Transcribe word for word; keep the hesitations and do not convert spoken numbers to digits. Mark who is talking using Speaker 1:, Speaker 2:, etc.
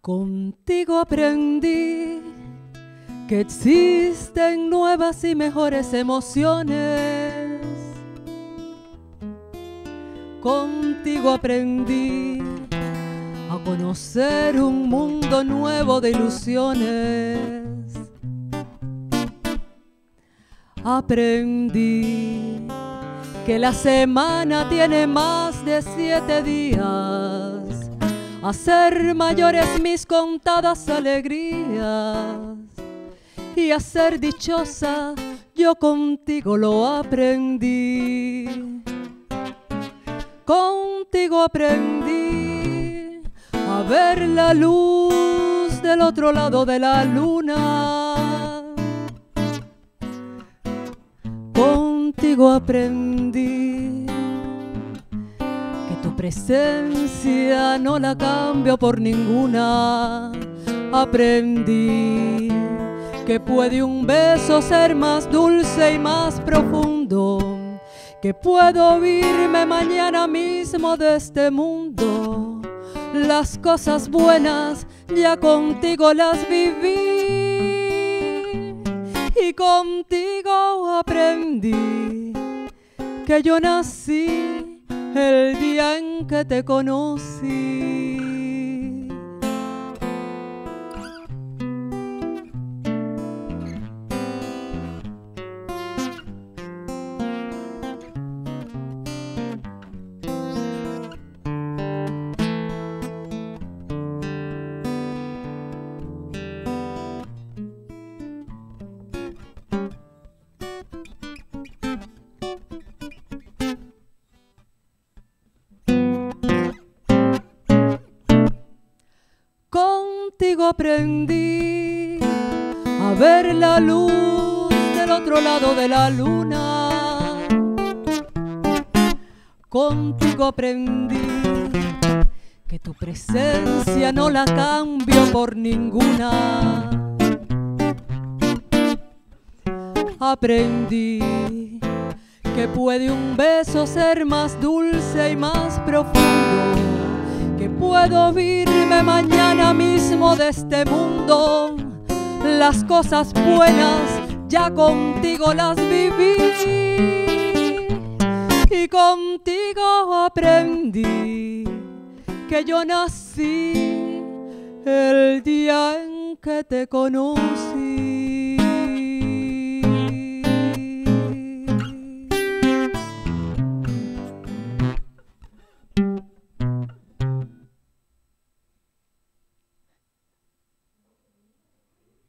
Speaker 1: Contigo aprendí que existen nuevas y mejores emociones. Contigo aprendí a conocer un mundo nuevo de ilusiones. Aprendí que la semana tiene más de siete días, a ser mayores mis contadas alegrías, y a ser dichosa yo contigo lo aprendí. Contigo aprendí a ver la luz del otro lado de la luna. Contigo aprendí que tu presencia no la cambio por ninguna. Aprendí que puede un beso ser más dulce y más profundo, que puedo irme mañana mismo de este mundo. Las cosas buenas ya contigo las viví, y contigo aprendí que yo nací el día en que te conocí. Contigo aprendí a ver la luz del otro lado de la luna. Contigo aprendí que tu presencia no la cambio por ninguna. Aprendí que puede un beso ser más dulce y más profundo, que puedo irme mañana mismo de este mundo. Las cosas buenas ya contigo las viví, y contigo aprendí que yo nací el día en que te conocí.